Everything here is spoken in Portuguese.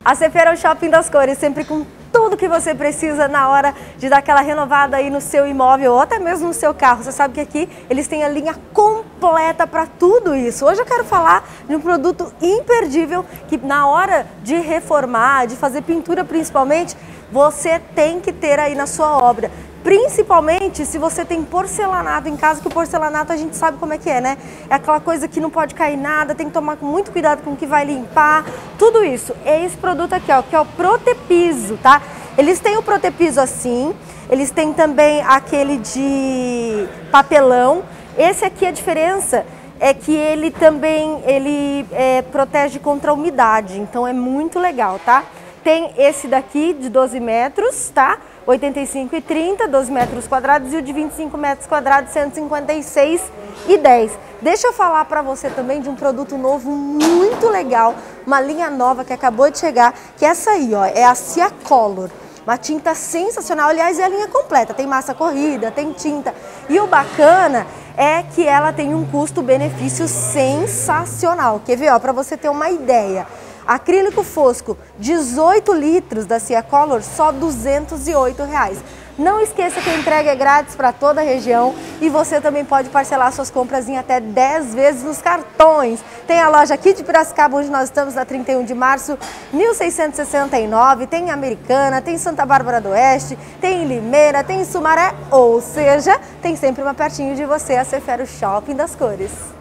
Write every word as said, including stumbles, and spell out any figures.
A Cefeira é o shopping das cores, sempre com tudo que você precisa na hora de dar aquela renovada aí no seu imóvel ou até mesmo no seu carro. Você sabe que aqui eles têm a linha completa para tudo isso. Hoje eu quero falar de um produto imperdível que na hora de reformar, de fazer pintura principalmente, você tem que ter aí na sua obra. Principalmente se você tem porcelanato em casa, que o porcelanato a gente sabe como é que é, né? É aquela coisa que não pode cair nada, tem que tomar muito cuidado com o que vai limpar, tudo isso. É esse produto aqui, ó, que é o Protepiso, tá? Eles têm o Protepiso assim, eles têm também aquele de papelão. Esse aqui, a diferença é que ele também ele, é, protege contra a umidade, então é muito legal, tá? Tem esse daqui de doze metros, tá? oitenta e cinco e trinta, doze metros quadrados, e o de vinte e cinco metros quadrados, cento e cinquenta e seis e dez. Deixa eu falar para você também de um produto novo muito legal, uma linha nova que acabou de chegar, que é essa aí, ó, é a Ciacolor. Uma tinta sensacional, aliás, é a linha completa, tem massa corrida, tem tinta. E o bacana é que ela tem um custo-benefício sensacional. Quer ver, ó, para você ter uma ideia. Acrílico fosco, dezoito litros da Ciacolor, só duzentos e oito reais. Não esqueça que a entrega é grátis para toda a região e você também pode parcelar suas compras em até dez vezes nos cartões. Tem a loja aqui de Piracicaba, onde nós estamos na trinta e um de março, mil seiscentos e sessenta e nove, tem em Americana, tem em Santa Bárbara do Oeste, tem em Limeira, tem em Sumaré, ou seja, tem sempre uma pertinho de você, a Cefeira, o shopping das cores.